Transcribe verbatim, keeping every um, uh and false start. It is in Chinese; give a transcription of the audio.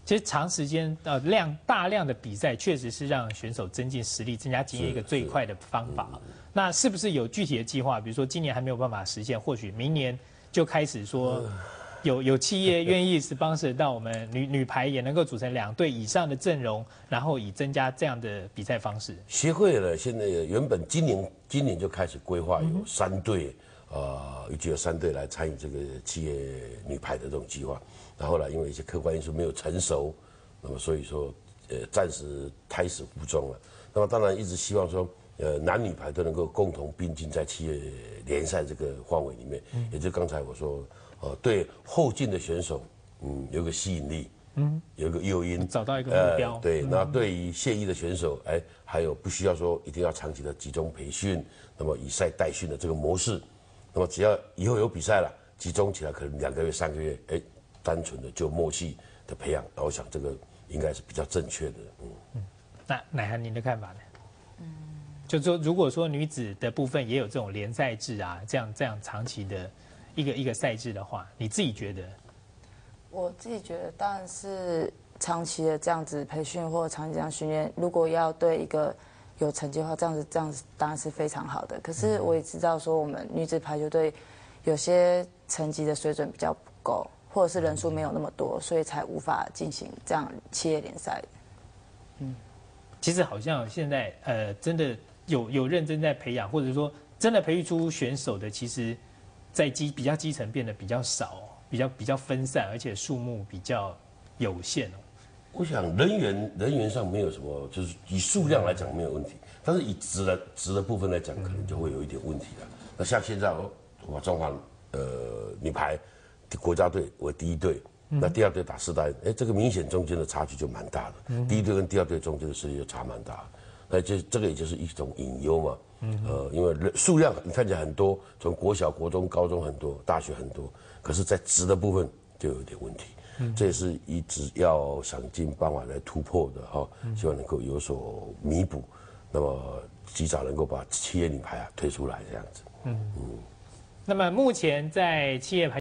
其实长时间呃量大量的比赛，确实是让选手增进实力、增加经验一个最快的方法。嗯、那是不是有具体的计划？比如说今年还没有办法实现，或许明年就开始说。嗯有有企业愿意 sponsor 到我们女女排也能够组成两队以上的阵容，然后以增加这样的比赛方式。 协会呢，现在原本今年今年就开始规划有三队，呃，预计有三队来参与这个企业女排的这种计划。然后呢，因为一些客观因素没有成熟，那么所以说，呃，暂时胎死腹中了。那么当然一直希望说，呃，男女排都能够共同并进在企业联赛这个范围里面，嗯、也就刚才我说。呃，对后进的选手，嗯，有个吸引力，嗯，有个诱因， 找到一个目标。 呃、对，嗯、那对于现役的选手，哎，还有不需要说一定要长期的集中培训，那么以赛代训的这个模式，那么只要以后有比赛了，集中起来，可能两个月、三个月，哎，单纯的就默契的培养，那我想这个应该是比较正确的，嗯。 嗯，那乃涵您的看法呢？嗯，就说如果说女子的部分也有这种联赛制啊，这样这样长期的。一个一个赛制的话，你自己觉得？ 我自己觉得当然是长期的这样子培训或长期这样训练，如果要对一个有成绩的话，这样子这样子当然是非常好的。可是我也知道说，我们女子排球队有些成绩的水准比较不够，或者是人数没有那么多，所以才无法进行这样企业联赛。 嗯，其实好像现在呃，真的有有认真在培养，或者说真的培育出选手的，其实。在基比较基层变得比较少，比较比较分散，而且数目比较有限哦。 我想人员人员上没有什么，就是以数量来讲没有问题，但是以值的值的部分来讲，可能就会有一点问题了。那像现在哦，我中华呃女排国家队为第一队，那第二队打四大运，哎，这个明显中间的差距就蛮大的。嗯、第一队跟第二队中间的实力就差蛮大的，那就这个也就是一种隐忧嘛。呃，因为人数量你看起来很多，从国小、国中、高中很多，大学很多，可是，在值的部分就有点问题。嗯、这也是一直要想尽办法来突破的哈、哦，希望能够有所弥补，那么及早能够把企业女排啊推出来这样子。嗯嗯。 那么目前在企业排。